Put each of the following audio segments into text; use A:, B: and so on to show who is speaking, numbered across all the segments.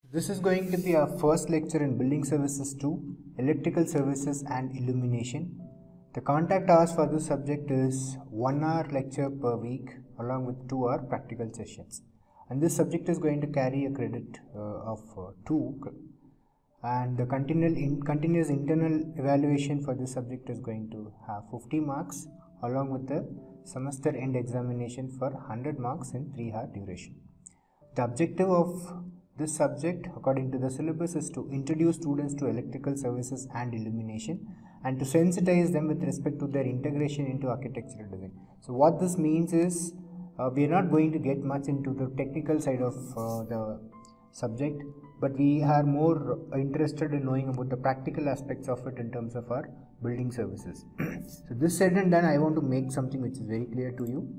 A: This is going to be our first lecture in Building Services 2, Electrical Services and Illumination. The contact hours for this subject is 1 hour lecture per week along with 2 hour practical sessions. And this subject is going to carry a credit of 2, and the continuous internal evaluation for this subject is going to have 50 marks along with the semester end examination for 100 marks in 3-hour duration. The objective of this subject according to the syllabus is to introduce students to electrical services and illumination and to sensitize them with respect to their integration into architectural design. So what this means is we are not going to get much into the technical side of the subject, but we are more interested in knowing about the practical aspects of it in terms of our building services. So this said and done, I want to make something which is very clear to you.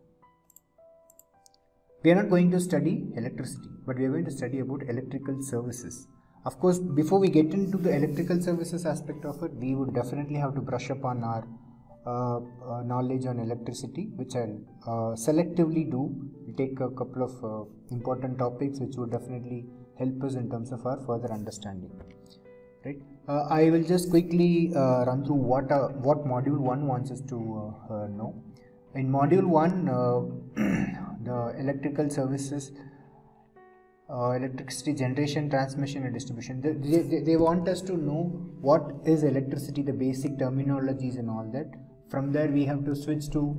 A: We are not going to study electricity, but we are going to study about electrical services. Of course, before we get into the electrical services aspect of it, we would definitely have to brush up on our knowledge on electricity, which I'll selectively do. We'll take a couple of important topics which would definitely help us in terms of our further understanding. Right? I will just quickly run through what module 1 wants us to know. In module 1, the electrical services, electricity generation, transmission and distribution, they want us to know what is electricity, the basic terminologies and all that. From there we have to switch to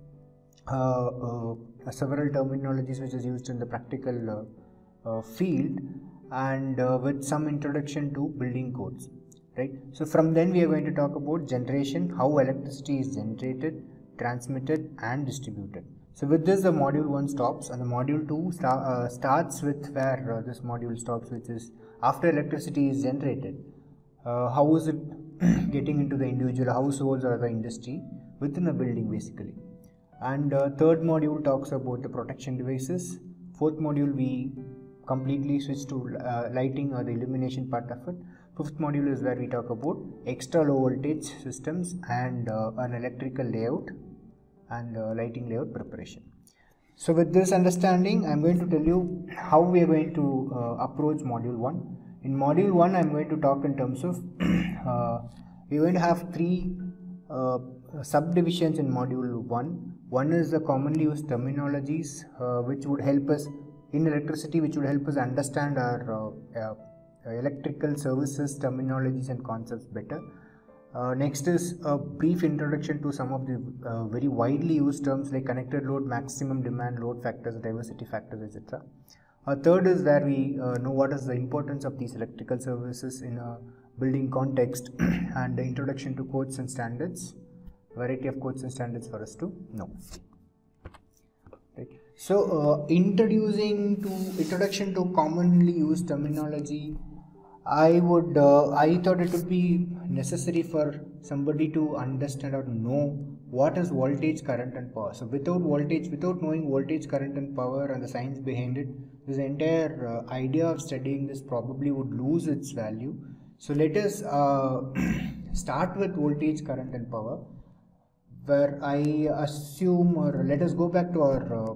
A: several terminologies which is used in the practical field, and with some introduction to building codes, right? So from then we are going to talk about generation, how electricity is generated, transmitted and distributed. So with this the module 1 stops, and the module 2 starts with where this module stops, which is after electricity is generated, how is it getting into the individual households or the industry within a building basically. And third module talks about the protection devices. Fourth module we completely switch to lighting or the illumination part of it. Fifth module is where we talk about extra low voltage systems and an electrical layout and lighting layout preparation. So with this understanding, I am going to tell you how we are going to approach module 1. In module 1, I am going to talk in terms of we are going to have 3 subdivisions in module 1. One is the commonly used terminologies which would help us in electricity, which would help us understand our electrical services terminologies and concepts better. Next is a brief introduction to some of the very widely used terms like connected load, maximum demand, load factors, diversity factors, etc. Third is where we know what is the importance of these electrical services in a building context and the introduction to codes and standards, variety of codes and standards for us to know. Right. So introduction to commonly used terminology, I thought it would be necessary for somebody to understand or know what is voltage, current and power. So without knowing voltage, current and power and the science behind it, this entire idea of studying this probably would lose its value. So let us start with voltage, current and power, where I assume, or let us go back to our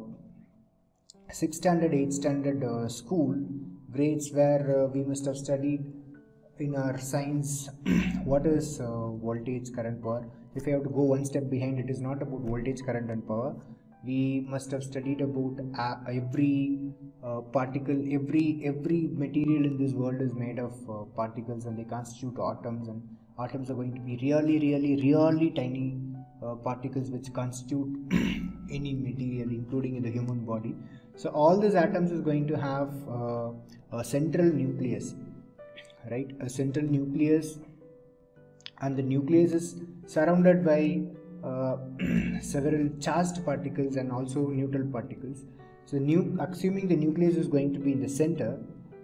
A: 6th standard, 8th standard school grades, where we must have studied in our science what is voltage, current, power. If I have to go one step behind, it is not about voltage, current and power. We must have studied about every particle, every material in this world is made of particles, and they constitute atoms, and atoms are going to be really tiny particles which constitute any material, including in the human body. So all these atoms is going to have a central nucleus, right? A central nucleus, and the nucleus is surrounded by several charged particles and also neutral particles. So assuming the nucleus is going to be in the center,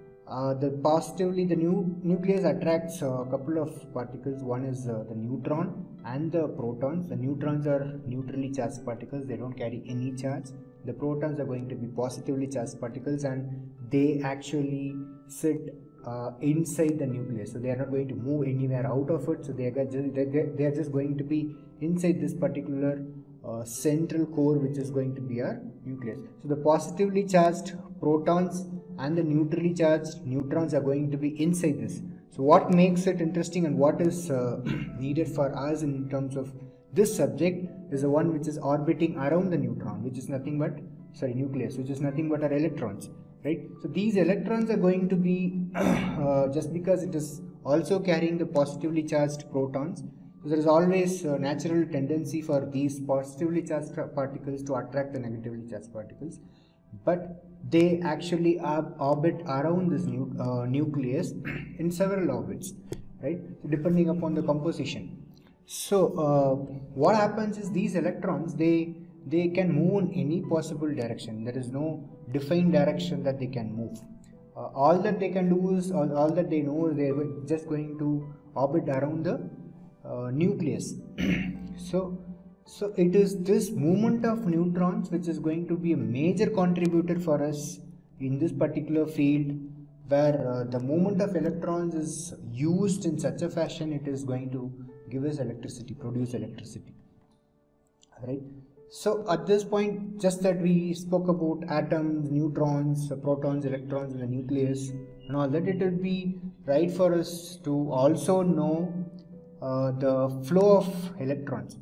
A: the nucleus attracts a couple of particles. One is the neutron and the protons. The neutrons are neutrally charged particles, they don't carry any charge. The protons are going to be positively charged particles, and they actually sit inside the nucleus, so they are not going to move anywhere out of it. So they are just going to be inside this particular central core, which is going to be our nucleus. So the positively charged protons and the neutrally charged neutrons are going to be inside this. So what makes it interesting and what is needed for us in terms of this subject is the one which is orbiting around the neutron, which is nothing but nucleus, which is nothing but our electrons, right? So these electrons are going to be just because it is also carrying the positively charged protons. So there is always a natural tendency for these positively charged particles to attract the negatively charged particles, but they actually orbit around this nucleus in several orbits, right? So depending upon the composition. So what happens is these electrons, they can move in any possible direction. There is no defined direction that they can move. All that they can do is, all that they know is they are just going to orbit around the nucleus. So it is this movement of neutrons which is going to be a major contributor for us in this particular field, where the movement of electrons is used in such a fashion it is going to give us electricity, produce electricity, right? So at this point, just that we spoke about atoms, neutrons, protons, electrons in the nucleus and all that, it would be right for us to also know the flow of electrons.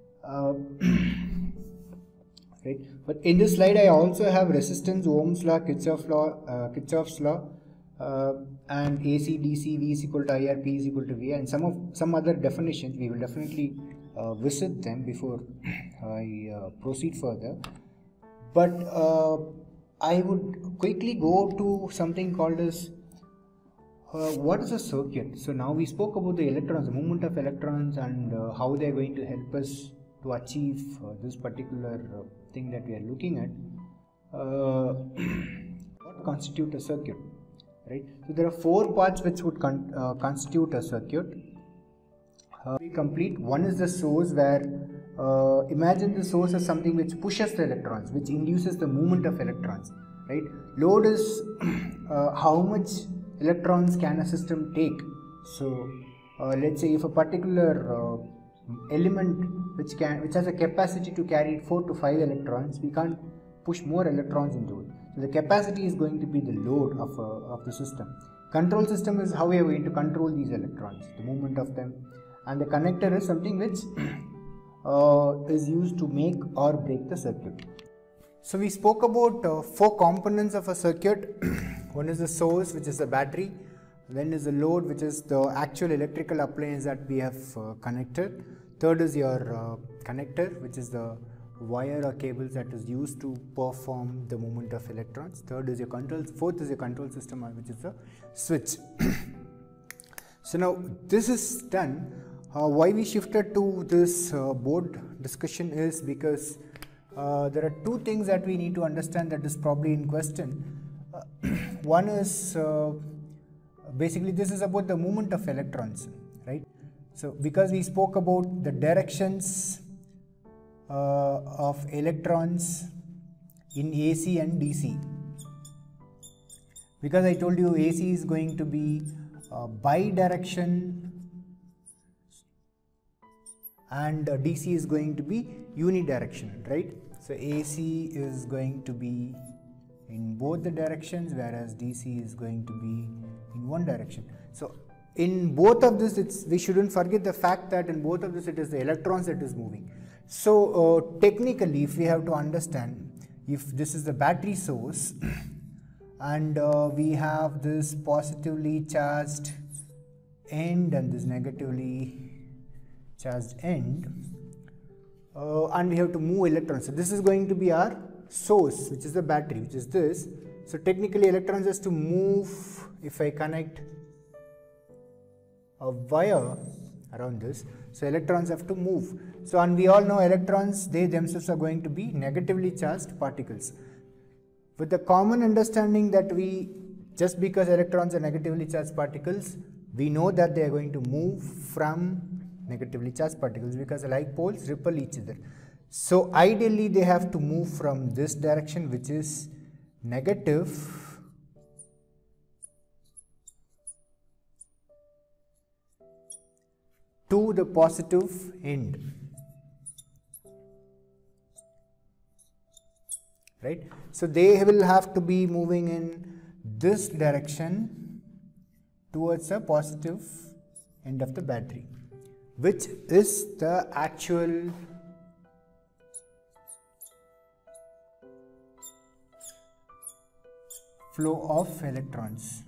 A: Right? But in this slide I also have resistance, Ohm's law, Kirchhoff's law, and AC, DC, V is equal to IR, P is equal to V, and some other definitions. We will definitely visit them before I proceed further. But I would quickly go to something called as what is a circuit. So now we spoke about the electrons, the movement of electrons, and how they are going to help us to achieve this particular thing that we are looking at. What constitute a circuit, right? So there are 4 parts which would constitute a circuit. Be complete. One is the source, where imagine the source as something which pushes the electrons, which induces the movement of electrons, right? Load is how much electrons can a system take. So let's say if a particular element which has a capacity to carry 4 to 5 electrons, we can't push more electrons into it. So the capacity is going to be the load of the system. Control system is how we are going to control these electrons, the movement of them, and the connector is something which is used to make or break the circuit. So we spoke about 4 components of a circuit. One is the source, which is the battery. Then is the load, which is the actual electrical appliance that we have connected. Third is your connector, which is the wire or cables that is used to perform the movement of electrons. Third is your control. Fourth is your control system, which is the switch. So now this is done. Why we shifted to this board discussion is because there are 2 things that we need to understand that is probably in question. One is basically this is about the movement of electrons, right? So because we spoke about the directions of electrons in AC and DC, because I told you AC is going to be bidirection and DC is going to be unidirectional, right? So AC is going to be in both the directions, whereas DC is going to be in one direction. So in both of this, we shouldn't forget the fact that in both of this it is the electrons that is moving. So technically, if we have to understand, if this is the battery source and we have this positively charged end and this negatively charged end, and we have to move electrons. So this is going to be our source, which is the battery, which is this. So technically electrons has to move. If I connect a wire around this, so electrons have to move. So and we all know electrons, they themselves are going to be negatively charged particles. With the common understanding that just because electrons are negatively charged particles, we know that they are going to move from negatively charged particles because like poles repel each other. So ideally they have to move from this direction, which is negative, to the positive end, right? So they will have to be moving in this direction towards a positive end of the battery, which is the actual flow of electrons.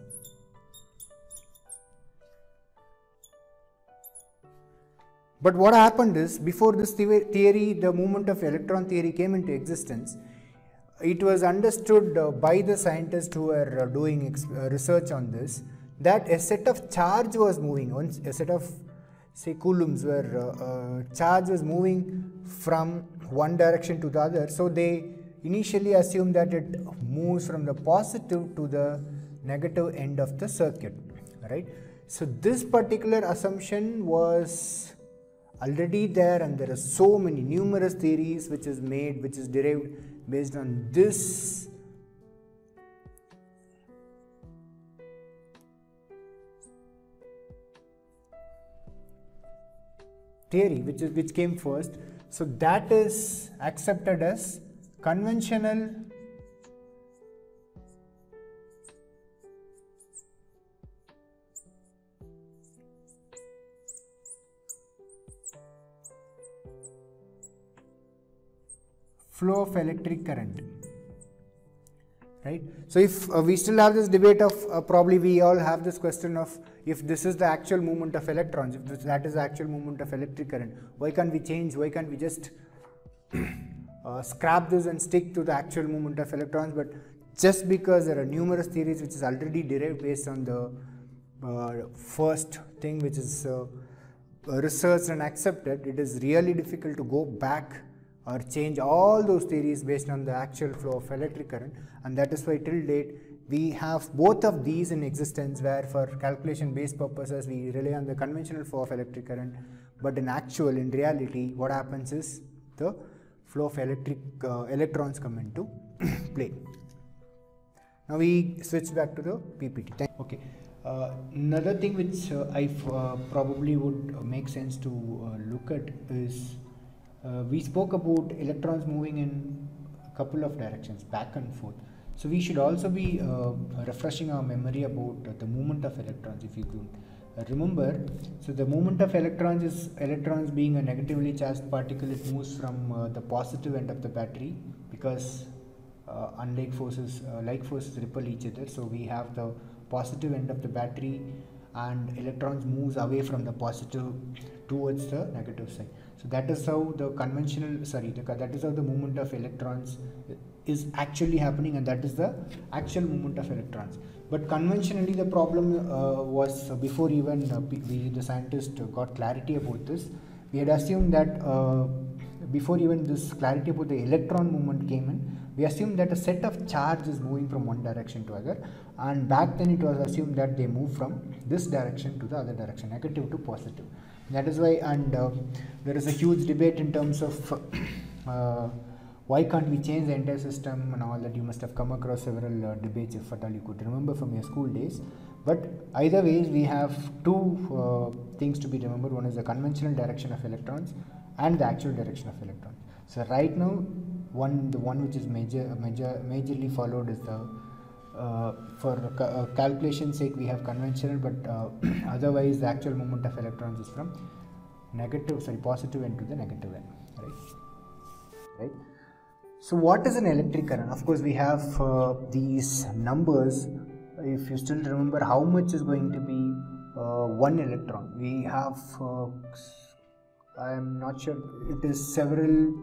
A: But what happened is, before this theory, the movement of electron theory came into existence, it was understood by the scientists who were doing research on this, that a set of charge was moving, a set of say coulombs where charge was moving from one direction to the other. So they initially assumed that it moves from the positive to the negative end of the circuit, right? So this particular assumption was already there, and there are so many numerous theories which is derived based on this theory, which came first. So that is accepted as conventional flow of electric current, right? So if we still have this debate of probably we all have this question of, if this is the actual movement of electrons, if that is the actual movement of electric current, why can't we change, why can't we just scrap this and stick to the actual movement of electrons? But just because there are numerous theories which is already derived based on the first thing which is researched and accepted, it is really difficult to go back or change all those theories based on the actual flow of electric current. And that is why till date we have both of these in existence, where for calculation based purposes we rely on the conventional flow of electric current, but in reality what happens is the flow of electrons come into play. Now we switch back to the PPT. Okay. Another thing which I probably would make sense to look at is, we spoke about electrons moving in a couple of directions, back and forth. So we should also be refreshing our memory about the movement of electrons, if you could remember. So the movement of electrons is electrons being a negatively charged particle. It moves from the positive end of the battery, because unlike forces, like forces repel each other. So we have the positive end of the battery, and electrons moves away from the positive towards the negative side. So that is how the that is how the movement of electrons is actually happening, and that is the actual movement of electrons. But conventionally the problem was, before even the scientists got clarity about this, we had assumed that before even this clarity about the electron movement came in, we assumed that a set of charge is moving from one direction to other, and back then it was assumed that they move from this direction to the other direction, negative to positive. That is why, and there is a huge debate in terms of why can't we change the entire system and all that. You must have come across several debates, if at all you could remember from your school days. But either ways, we have two things to be remembered. One is the conventional direction of electrons and the actual direction of electrons. So right now, the one which is majorly followed is the for calculation sake we have conventional, but otherwise the actual movement of electrons is from positive end to the negative end, right? So what is an electric current? Of course we have these numbers. If you still remember how much is going to be one electron, we have I am not sure, it is several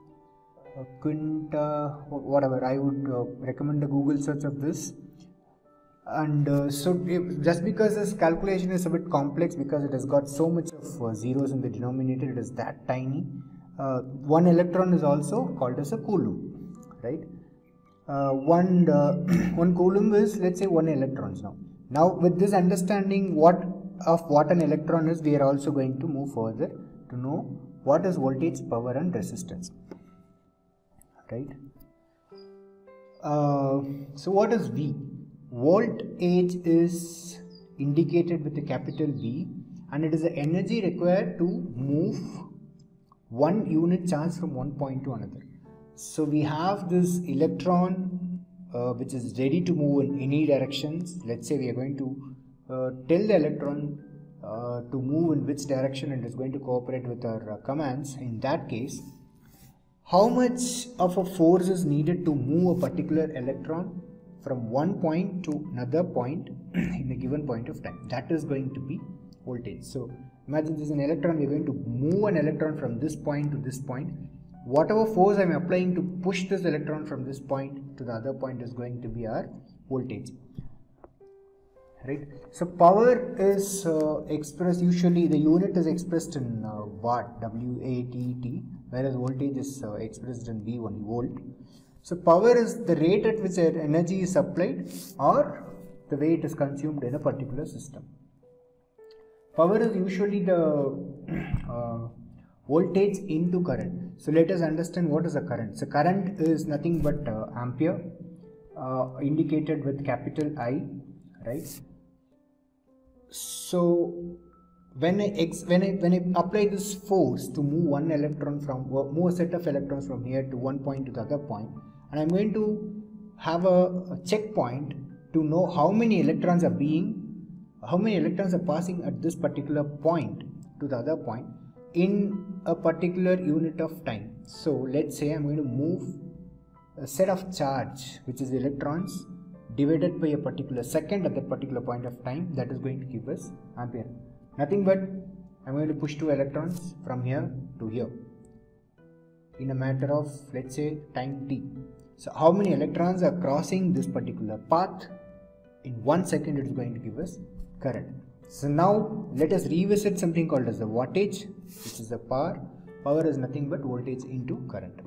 A: quinta, whatever. I would recommend a Google search of this. And just because this calculation is a bit complex, because it has got so much of zeros in the denominator, it is that tiny. One electron is also called as a coulomb, right? One coulomb is, let's say, 1 electrons. Now with this understanding what an electron is, we are also going to move further to know what is voltage, power and resistance, right? So what is V? Voltage is indicated with a capital V, and it is the energy required to move one unit charge from one point to another. So we have this electron which is ready to move in any directions. Let's say we are going to tell the electron to move in which direction and is going to cooperate with our commands. In that case, how much of a force is needed to move a particular electron from one point to another point in a given point of time? That is going to be voltage. So imagine this is an electron. We are going to move an electron from this point to this point. Whatever force I am applying to push this electron from this point to the other point is going to be our voltage. Right. So power is expressed, usually the unit is expressed in watt, W-A-T-T, whereas voltage is expressed in V only, volt. So power is the rate at which energy is supplied or the way it is consumed in a particular system. Power is usually the voltage into current. So let us understand what is a current. So current is nothing but ampere, indicated with capital I, right? So when I apply this force to move one electron from move a set of electrons from here to one point to the other point, and I'm going to have a checkpoint to know how many electrons are passing at this particular point to the other point in a particular unit of time. So let's say I'm going to move a set of charge, which is electrons, divided by a particular second at that particular point of time. That is going to give us ampere. Nothing but I'm going to push two electrons from here to here in a matter of, let's say, time t. So how many electrons are crossing this particular path in 1 second, it is going to give us current. So now let us revisit something called as the wattage, which is the power. Power is nothing but voltage into current.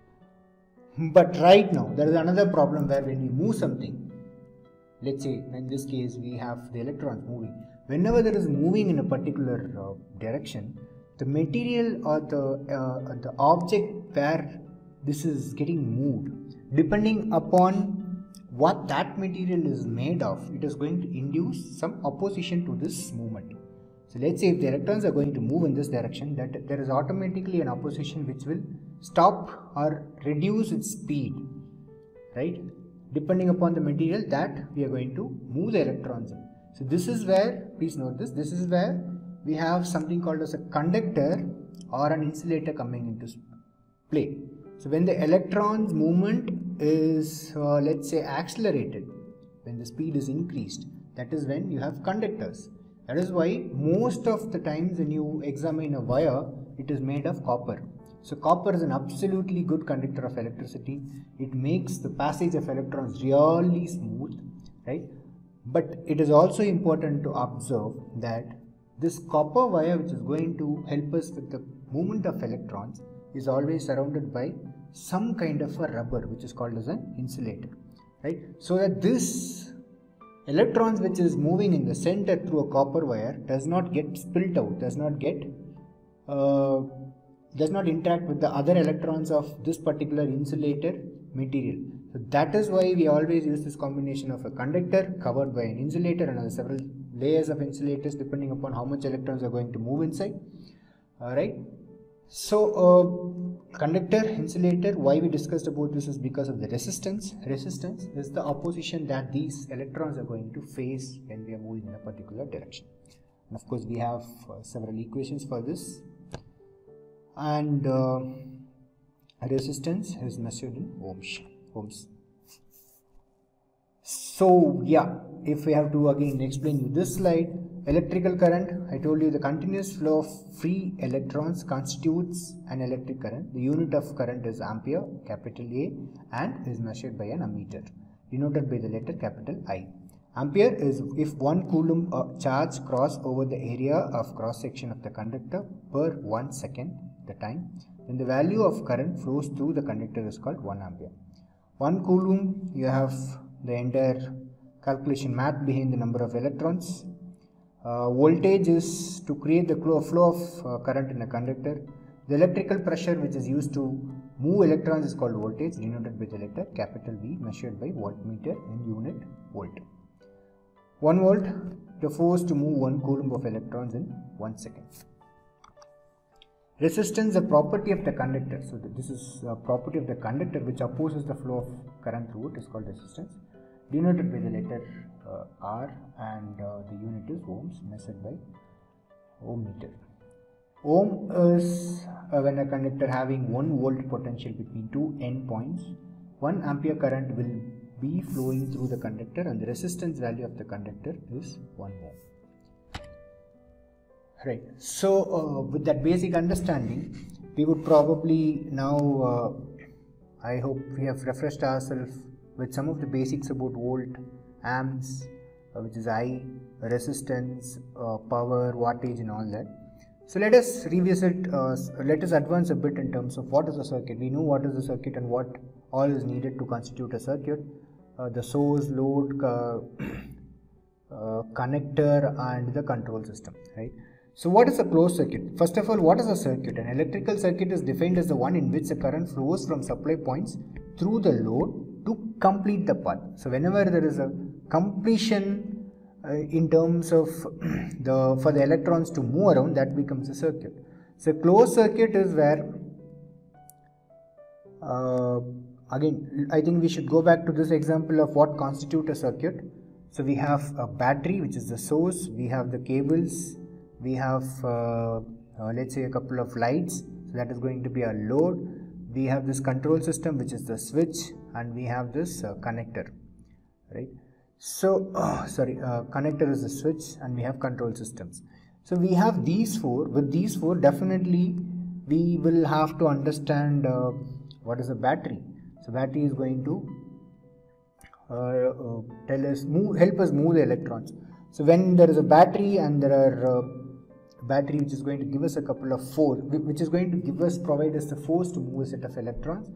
A: But right now there is another problem where when we move something, let's say in this case we have the electrons moving. Whenever there is moving in a particular direction, the material or the object where this is getting moved, depending upon what that material is made of, it is going to induce some opposition to this movement. So let's say if the electrons are going to move in this direction, that there is automatically an opposition which will stop or reduce its speed, right? Depending upon the material that we are going to move the electrons in. So this is where, please note this is where we have something called as a conductor or an insulator coming into play. So when the electron's movement is let's say accelerated, when the speed is increased, that is when you have conductors. That is why most of the times when you examine a wire, it is made of copper. So copper is an absolutely good conductor of electricity. It makes the passage of electrons really smooth, right? But it is also important to observe that this copper wire, which is going to help us with the movement of electrons, is always surrounded by some kind of a rubber, which is called as an insulator, right? So that this electrons which is moving in the center through a copper wire does not get spilt out, does not interact with the other electrons of this particular insulator material. So that is why we always use this combination of a conductor covered by an insulator and several layers of insulators depending upon how much electrons are going to move inside. Alright. So conductor, insulator, why we discussed about this is because of the resistance. Resistance is the opposition that these electrons are going to face when we are moving in a particular direction. And of course we have several equations for this. And resistance is measured in ohms. So yeah, if we have to again explain you this slide, electrical current, I told you the continuous flow of free electrons constitutes an electric current. The unit of current is ampere, capital A, and is measured by an ammeter, denoted by the letter capital I. Ampere is if 1 coulomb charge cross over the area of cross section of the conductor per 1 second, the time, then the value of current flows through the conductor is called 1 ampere. 1 coulomb, you have the entire calculation math behind the number of electrons. Voltage is to create the flow of current in a conductor. The electrical pressure which is used to move electrons is called voltage, denoted by the letter capital V, measured by voltmeter in unit volt. 1 volt, the force to move 1 coulomb of electrons in 1 second. Resistance, the property of the conductor. So this is a property of the conductor which opposes the flow of current through it, is called resistance, denoted by the letter R, and the unit is ohms, measured by ohm meter. Ohm is when a conductor having 1 volt potential between two end points, 1 ampere current will be flowing through the conductor, and the resistance value of the conductor is 1 ohm. Right. So with that basic understanding, we would probably now, I hope we have refreshed ourselves with some of the basics about volt, amps, which is I, resistance, power, wattage and all that. So let us revisit, let us advance a bit in terms of what is a circuit. We know what is a circuit and what all is needed to constitute a circuit. The source, load, connector and the control system, right? So what is a closed circuit? First of all, what is a circuit? An electrical circuit is defined as the one in which the current flows from supply points through the load to complete the path. So whenever there is a completion in terms of for the electrons to move around, that becomes a circuit. So closed circuit is where again I think we should go back to this example of what constitutes a circuit. So we have a battery, which is the source, we have the cables, we have let's say a couple of lights, so that is going to be a load. We have this control system, which is the switch, and we have this connector, right? So connector is the switch, and we have control systems. So we have these four. With these four, definitely we will have to understand what is a battery. So battery is going to help us move the electrons. So when there is a battery and there are battery which is going to give us a couple of force, which is going to provide us the force to move a set of electrons,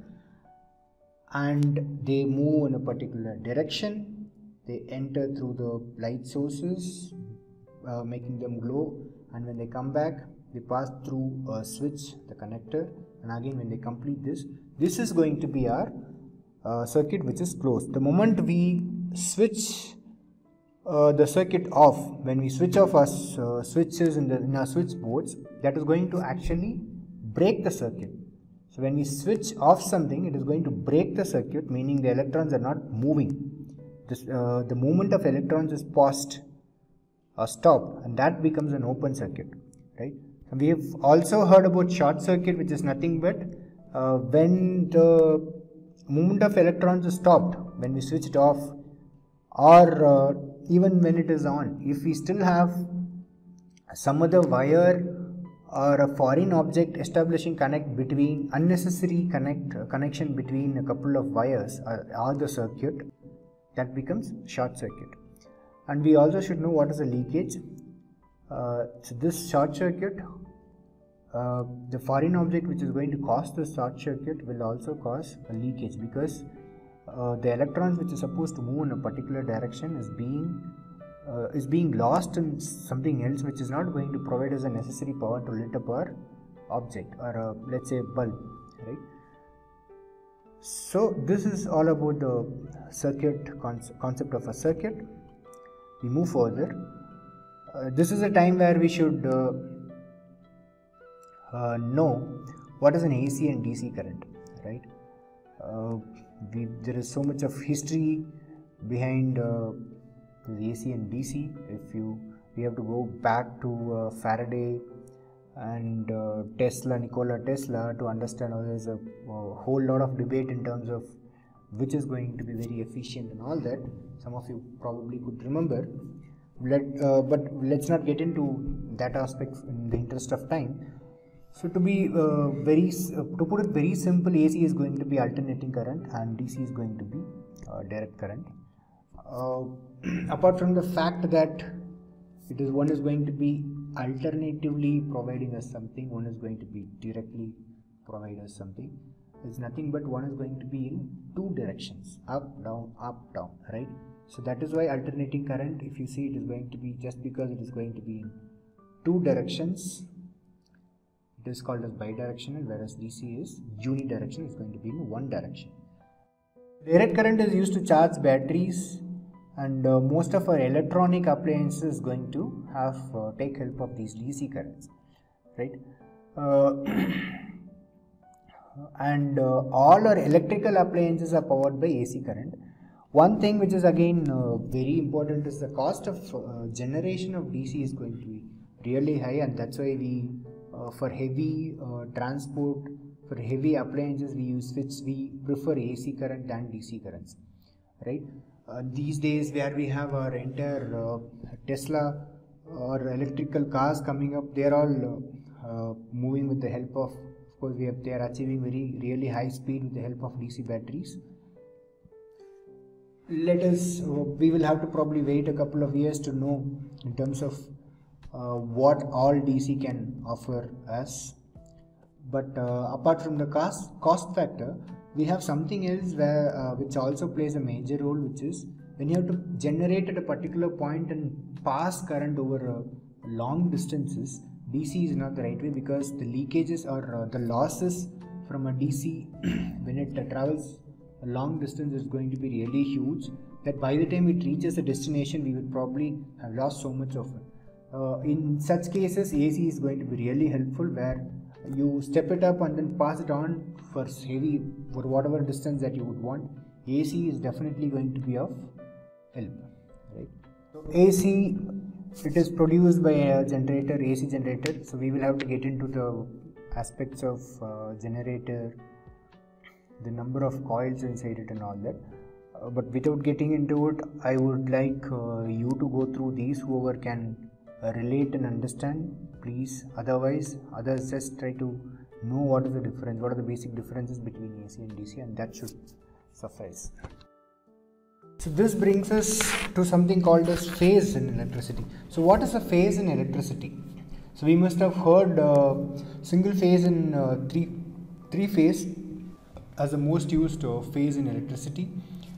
A: and they move in a particular direction. They enter through the light sources, making them glow, and when they come back, they pass through a switch, the connector, and again when they complete this is going to be our circuit, which is closed. The moment we switch the circuit off, when we switch off our switches in our switch boards, that is going to actually break the circuit. So when we switch off something, it is going to break the circuit, meaning the electrons are not moving. The movement of electrons is paused or stopped, and that becomes an open circuit, right? And we have also heard about short circuit, which is nothing but when the movement of electrons is stopped, when we switch it off, or even when it is on. If we still have some other wire or a foreign object establishing unnecessary connection between a couple of wires or the circuit, that becomes short circuit. And we also should know what is a leakage. So this short circuit, the foreign object which is going to cause the short circuit will also cause a leakage, because the electrons which is supposed to move in a particular direction is being lost in something else, which is not going to provide us the necessary power to lit up our object, or let's say bulb, right? So this is all about the circuit concept of a circuit. We move further. This is a time where we should know what is an AC and DC current, right? There is so much of history behind the AC and DC. We have to go back to Faraday and Nikola Tesla to understand how there is a whole lot of debate in terms of which is going to be very efficient and all that. Some of you probably could remember, but let's not get into that aspect in the interest of time. So to put it very simple, AC is going to be alternating current and DC is going to be direct current. Apart from the fact that one is going to be alternatively providing us something, one is going to be directly provide us something. It's nothing but one is going to be in two directions, up, down, right? So that is why alternating current, if you see, it is going to be, just because it is going to be in two directions, it is called as bidirectional, whereas DC is unidirectional, it's going to be in one direction. Direct current is used to charge batteries, and most of our electronic appliances is going to have take help of these DC currents, right? uh, and all our electrical appliances are powered by AC current. One thing which is again very important is the cost of generation of DC is going to be really high, and that's why we for heavy transport, for heavy appliances we prefer AC current than DC currents, right? These days where we have our entire Tesla or electrical cars coming up, they are all moving with the help of course they are achieving really high speed with the help of DC batteries. We will have to probably wait a couple of years to know in terms of what all DC can offer us. But apart from the cost factor, we have something else which also plays a major role, which is when you have to generate at a particular point and pass current over long distances. DC is not the right way, because the leakages or the losses from a DC when it travels a long distance is going to be really huge, that by the time it reaches a destination we would probably have lost so much of it. In such cases, AC is going to be really helpful, where you step it up and then pass it on for whatever distance that you would want. AC is definitely going to be of help, right? So AC, it is produced by a generator, AC generator. So we will have to get into the aspects of generator, the number of coils inside it and all that. But without getting into it, I would like you to go through these, whoever can relate and understand, please. Otherwise, others just try to know what is the difference, what are the basic differences between AC and DC, and that should suffice. So this brings us to something called as phase in electricity. So what is a phase in electricity? So we must have heard single phase and three phase as the most used phase in electricity.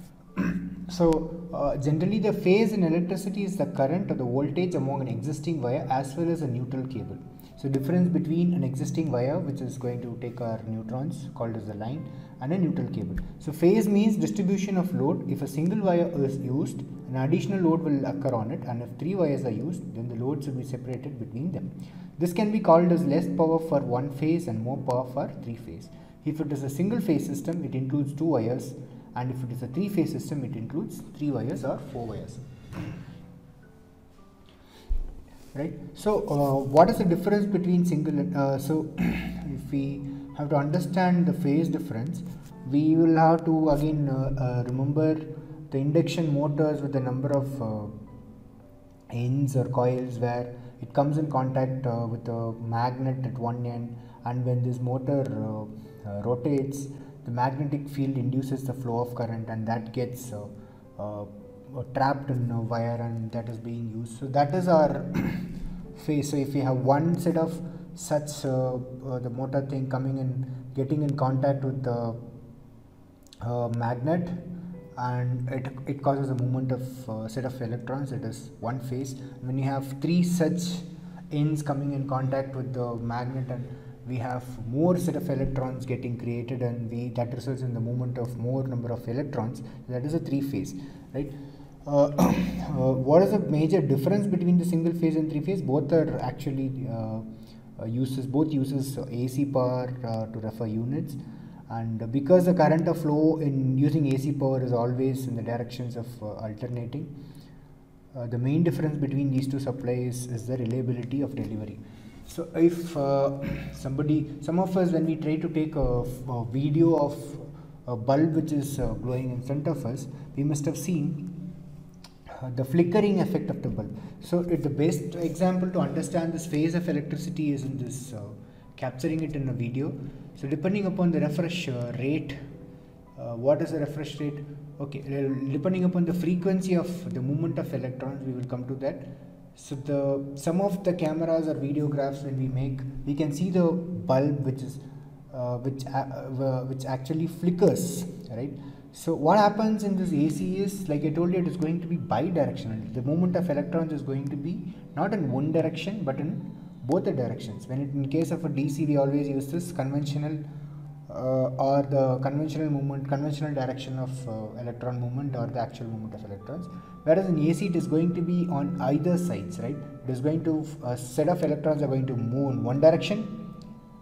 A: So generally the phase in electricity is the current or the voltage among an existing wire as well as a neutral cable. So difference between an existing wire, which is going to take our neutrons, called as the line, and a neutral cable. So phase means distribution of load. If a single wire is used, an additional load will occur on it, and if 3 wires are used, then the loads will be separated between them. This can be called as less power for one phase and more power for 3 phase. If it is a single phase system, it includes 2 wires, and if it is a 3 phase system, it includes 3 wires or 4 wires. Right. So what is the difference between so if we have to understand the phase difference, we will have to again remember the induction motors with the number of ends or coils, where it comes in contact with a magnet at one end, and when this motor rotates, the magnetic field induces the flow of current, and that gets trapped in a wire, and that is being used. So that is our phase. So if we have one set of such the motor thing coming in, getting in contact with the magnet, and it causes a movement of set of electrons, it is one phase. When you have 3 such ends coming in contact with the magnet, and we have more set of electrons getting created, and that results in the movement of more number of electrons, that is a 3 phase, right? What is the major difference between the single phase and 3 phase? Both are actually both uses AC power to refer units, and because the current of flow in using AC power is always in the directions of alternating, the main difference between these two supplies is the reliability of delivery. So if some of us, when we try to take a video of a bulb which is glowing in front of us, we must have seen the flickering effect of the bulb. So the best example to understand this phase of electricity is in this capturing it in a video. So depending upon the refresh rate, what is the refresh rate? Okay, depending upon the frequency of the movement of electrons, we will come to that. So some of the cameras or videographs when we make, we can see the bulb which actually flickers, right? So what happens in this AC is, like I told you, it is going to be bidirectional. The movement of electrons is going to be not in one direction but in both the directions. In case of a DC, we always use this conventional or the conventional direction of electron movement, or the actual movement of electrons. Whereas in AC, it is going to be on either sides, right? It is going to, a set of electrons are going to move in one direction,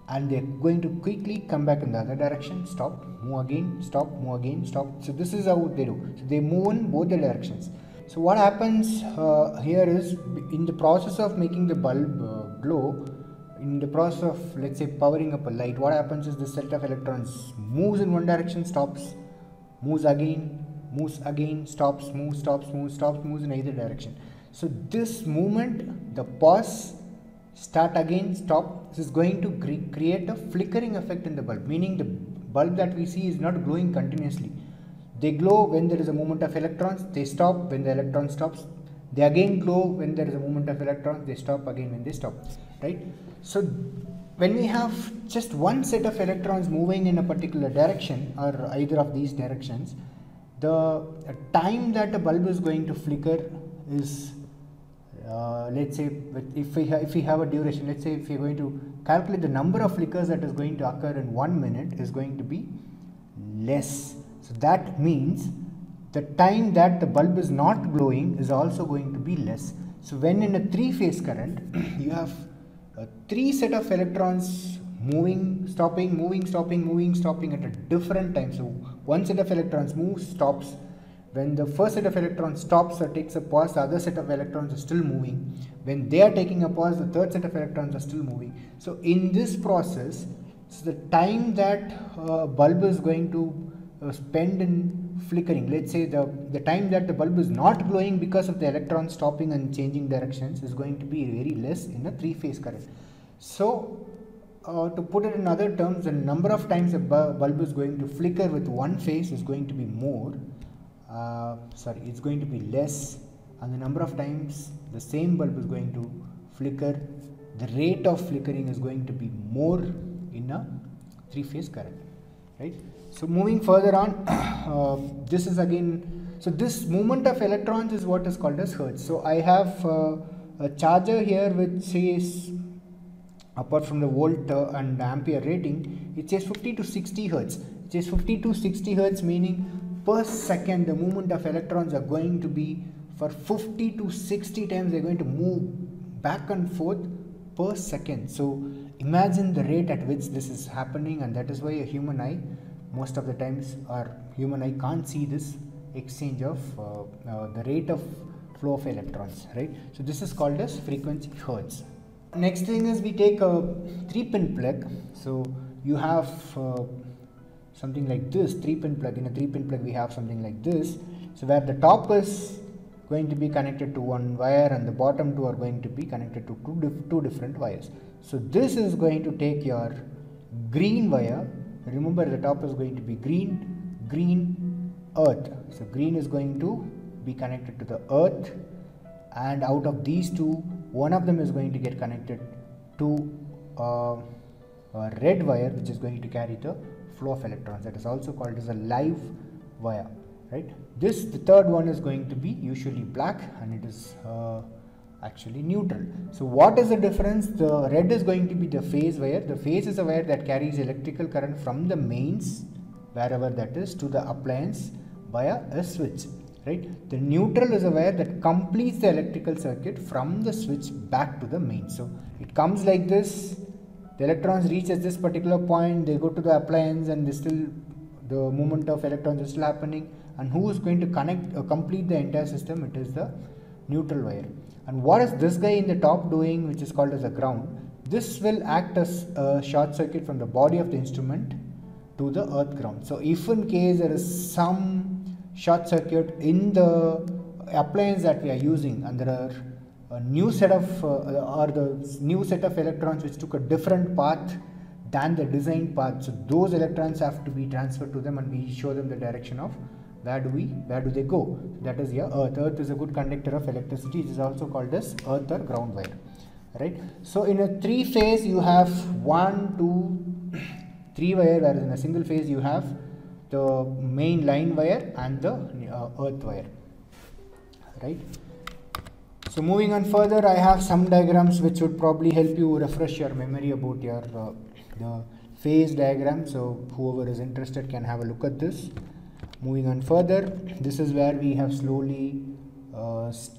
A: and they're going to quickly come back in the other direction, stop, move again, stop, move again, stop. So this is how they do. So they move in both the directions. So what happens here is, in the process of making the bulb glow, in the process of, let's say, powering up a light, what happens is this set of electrons moves in one direction, stops, moves again, stops, moves, moves in either direction. So this movement, the pause, start again, stop, this is going to create a flickering effect in the bulb, meaning the bulb that we see is not glowing continuously. They glow when there is a movement of electrons, they stop when the electron stops, they again glow when there is a movement of electrons, they stop again when they stop, right? So when we have just one set of electrons moving in a particular direction, or either of these directions, the time that a bulb is going to flicker is, let's say, if we have a duration, let's say if you're going to calculate the number of flickers that is going to occur in 1 minute, is going to be less. So that means the time that the bulb is not glowing is also going to be less. So when in a three-phase current you have three set of electrons moving, stopping, moving, stopping, moving, stopping at a different time. So one set of electrons moves, stops. When the first set of electrons stops or takes a pause, the other set of electrons are still moving. When they are taking a pause, the third set of electrons are still moving. So in this process, so the time that bulb is going to spend in flickering, let's say the time that the bulb is not glowing because of the electrons stopping and changing directions, is going to be very less in a three-phase current. So to put it in other terms, the number of times a bulb is going to flicker with one phase is going to be more, it's going to be less, and the number of times the same bulb is going to flicker, the rate of flickering is going to be more in a three-phase current, right? So moving further on, this is again, so this movement of electrons is what is called as hertz. So I have a charger here which says, apart from the volt and ampere rating, it says 50 to 60 hertz. It says 50 to 60 hertz, meaning per second the movement of electrons are going to be, for 50 to 60 times they are going to move back and forth per second. So imagine the rate at which this is happening, and that is why a human eye, most of the times our human eye can't see this exchange of the rate of flow of electrons, right? So this is called as frequency hertz. Next thing is, we take a 3-pin plug. So you have something like this 3-pin plug. In a 3-pin plug we have something like this, so where the top is going to be connected to one wire and the bottom two are going to be connected to two different wires. So this is going to take your green wire. Remember, the top is going to be green, earth. So green is going to be connected to the earth, and out of these two, one of them is going to get connected to a red wire, which is going to carry the flow of electrons. That is also called as a live wire, right? The third one is going to be usually black, and it is actually neutral. So what is the difference? The red is going to be the phase wire. The phase is a wire that carries electrical current from the mains, wherever that is, to the appliance via a switch, right? The neutral is a wire that completes the electrical circuit from the switch back to the main. So it comes like this, the electrons reach at this particular point, they go to the appliance, and the movement of electrons is still happening. And who is going to complete the entire system? It is the neutral wire. And what is this guy in the top doing, which is called as a ground? This will act as a short circuit from the body of the instrument to the earth ground. So if in case there is some short circuit in the appliance that we are using, and there are a new set of electrons which took a different path than the designed path, so those electrons have to be transferred to them, and we show them the direction of where do they go. That is your earth. Earth is a good conductor of electricity. It is also called as earth or ground wire, right? So in a 3-phase you have 1, 2, 3 wire, whereas in a single phase you have the main line wire and the earth wire, right? So moving on further, I have some diagrams which would probably help you refresh your memory about your the phase diagram. So whoever is interested can have a look at this. Moving on further, this is where we have slowly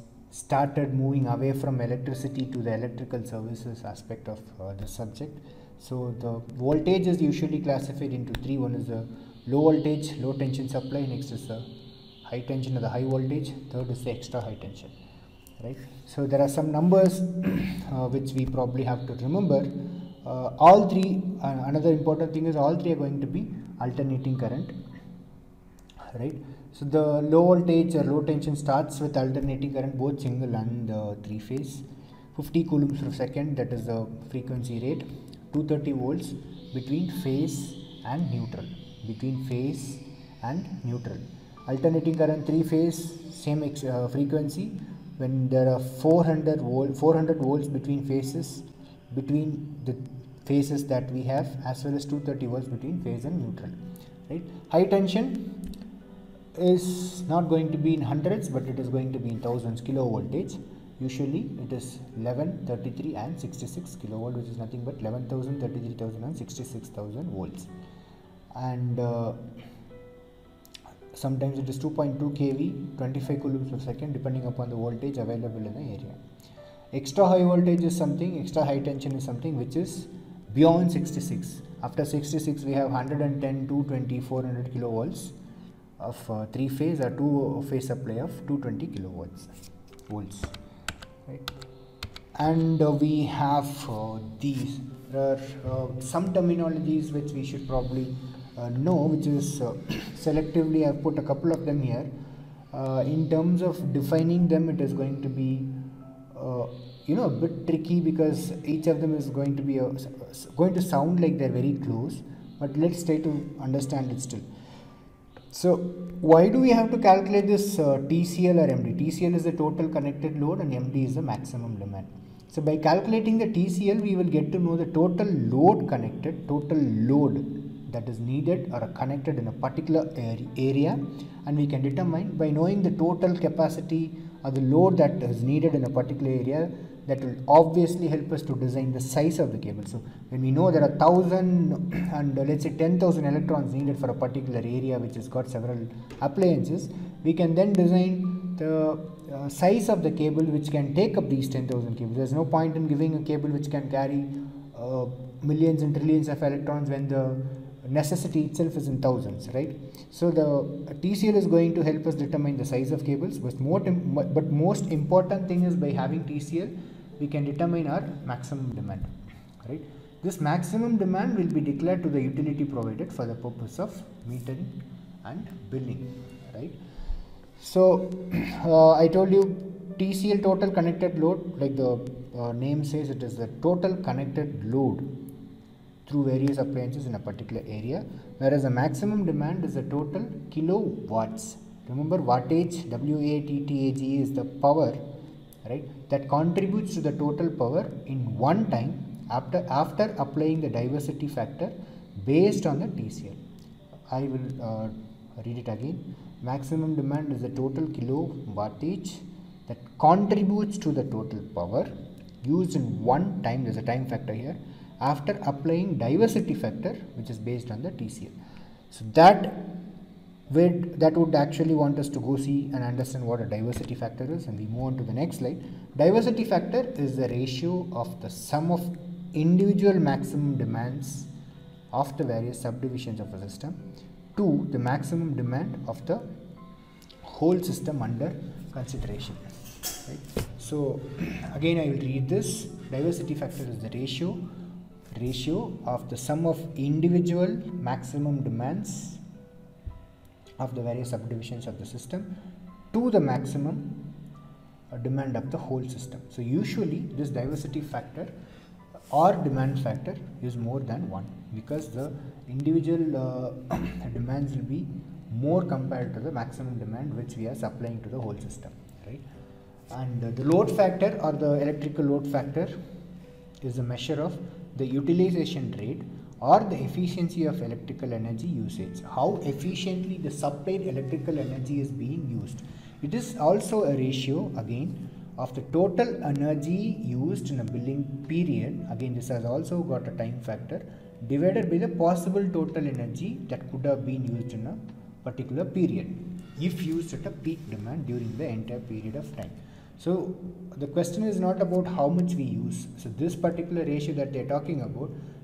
A: started moving away from electricity to the electrical services aspect of the subject. So the voltage is usually classified into three. One is the low voltage, low tension supply. Next is the high tension or the high voltage. Third is the extra high tension. Right. So there are some numbers which we probably have to remember. All three. Another important thing is all three are going to be alternating current. Right. So the low voltage or low tension starts with alternating current, both single and three phase. 50 coulombs per second, that is the frequency rate. 230 volts between phase and neutral. Between phase and neutral. Alternating current, three phase, same frequency. When there are 400 volts between phases, between the phases that we have, as well as 230 volts between phase and neutral. Right. High tension is not going to be in hundreds, but it is going to be in thousands kilovoltage. Usually it is 11, 33 and 66 kilovolt, which is nothing but 11,000, 33,000 and 66,000 volts. And sometimes it is 2.2 kV, 25 coulombs per second, depending upon the voltage available in the area. Extra high voltage is something, extra high tension is something which is beyond 66. After 66 we have 110, 220, 400 kilovolts of three phase or two phase supply of 220 kilovolts volts. Right. And we have these. There are some terminologies which we should probably know, which is selectively I have put a couple of them here. In terms of defining them, it is going to be a bit tricky, because each of them is going to be going to sound like they're very close, but let's try to understand it still. So why do we have to calculate this TCL or MD? TCL is the total connected load and MD is the maximum demand. So by calculating the TCL, we will get to know the total load connected, total load that is needed or connected in a particular area, and we can determine by knowing the total capacity or the load that is needed in a particular area. That will obviously help us to design the size of the cable. So when we know there are 1,000 and let's say 10,000 electrons needed for a particular area which has got several appliances, we can then design the size of the cable which can take up these 10,000 cables. There is no point in giving a cable which can carry millions and trillions of electrons when the necessity itself is in thousands, right? So the TCL is going to help us determine the size of cables, but most important thing is by having TCL, we can determine our maximum demand, right? This maximum demand will be declared to the utility provided for the purpose of metering and billing, right? So I told you TCL, total connected load, like the name says, it is the total connected load through various appliances in a particular area, whereas the maximum demand is the total kilowatts. Remember, wattage, WATTAGE, is the power, right, that contributes to the total power in one time after applying the diversity factor based on the TCL. I will read it again. Maximum demand is the total kilowattage that contributes to the total power used in one time. There is a time factor here, after applying diversity factor, which is based on the TCL. So that would actually want us to go see and understand what a diversity factor is, and we move on to the next slide. Diversity factor is the ratio of the sum of individual maximum demands of the various subdivisions of a system to the maximum demand of the whole system under consideration, right? So again I will read this. Diversity factor is the ratio of the sum of individual maximum demands of the various subdivisions of the system to the maximum demand of the whole system. So usually this diversity factor or demand factor is more than 1, because the individual demands will be more compared to the maximum demand which we are supplying to the whole system, right? And the load factor or the electrical load factor is a measure of the utilization rate or the efficiency of electrical energy usage, how efficiently the supplied electrical energy is being used. It is also a ratio again of the total energy used in a billing period. Again, this has also got a time factor, divided by the possible total energy that could have been used in a particular period if used at a peak demand during the entire period of time. So the question is not about how much we use. So this particular ratio that they are talking about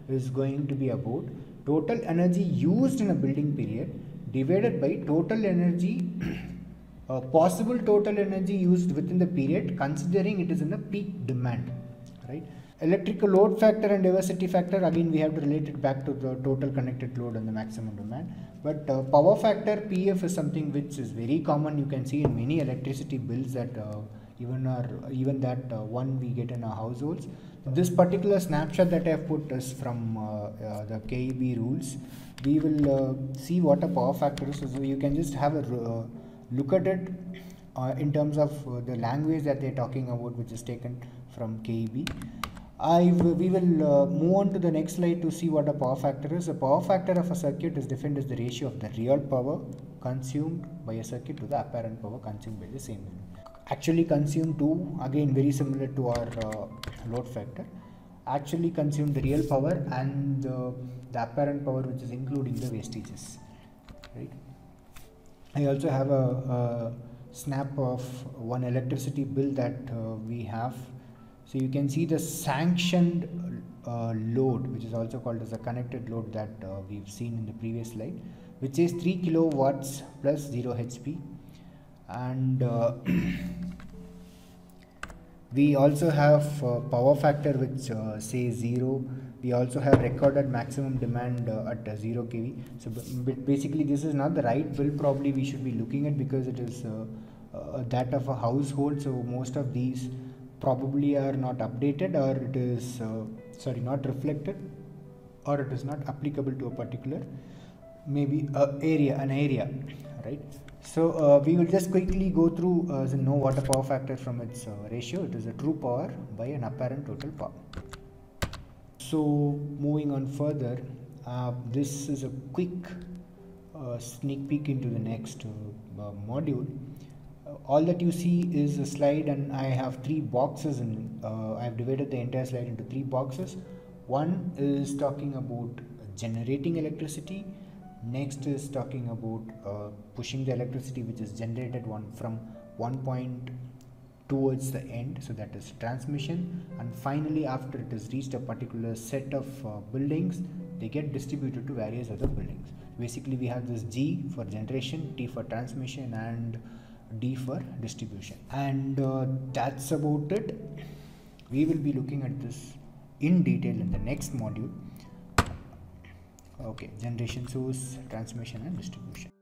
A: is going to be about total energy used in a building period divided by total energy possible total energy used within the period considering it is in a peak demand, right? Electrical load factor and diversity factor, again we have to relate it back to the total connected load and the maximum demand. But power factor PF is something which is very common. You can see in many electricity bills that even that one we get in our households. This particular snapshot that I have put is from the KEB rules. We will see what a power factor is. So you can just have a look at it in terms of the language that they are talking about, which is taken from KEB. We will move on to the next slide to see what a power factor is. A power factor of a circuit is defined as the ratio of the real power consumed by a circuit to the apparent power consumed by the same unit. Actually consumed to, again very similar to our load factor, actually consume the real power and the apparent power, which is including the wastages, right? I also have a snap of one electricity bill that we have. So you can see the sanctioned load, which is also called as a connected load, that we've seen in the previous slide, which is 3 kilowatts plus 0 HP. And we also have power factor which says 0. We also have recorded maximum demand at 0 kV. So basically this is not the right bill probably we should be looking at, because it is that of a household. So most of these probably are not updated, or it is not reflected, or it is not applicable to a particular maybe an area, right? So we will just quickly go through know what a power factor from its ratio. It is a true power by an apparent total power. So moving on further, this is a quick sneak peek into the next module. All that you see is a slide, and I have 3 boxes, and I have divided the entire slide into 3 boxes. One is talking about generating electricity. Next is talking about pushing the electricity which is generated from one point towards the end, so that is transmission. And finally, after it has reached a particular set of buildings, they get distributed to various other buildings. Basically we have this G for generation, T for transmission, and D for distribution. And that's about it. We will be looking at this in detail in the next module. Okay, generation, source, transmission and distribution.